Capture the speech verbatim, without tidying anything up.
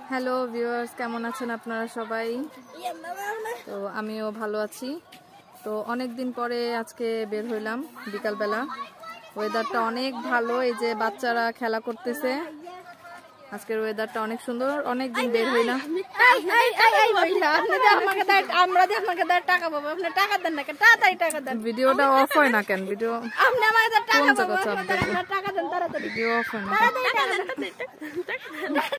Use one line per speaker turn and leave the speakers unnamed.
Hello viewers, কেমন আছেন আপনারা সবাই? তো আমিও ভালো আছি। তো অনেক দিন পরে আজকে বের হইলাম বিকালবেলা। ওয়েদারটা অনেক ভালো, এই যে বাচ্চারা খেলা করতেছে। আজকের ওয়েদারটা অনেক সুন্দর। অনেক দিন বের হই না। ভিডিওটা অফ হয় না কেন? ভিডিও ভিডিও অফ হয় না।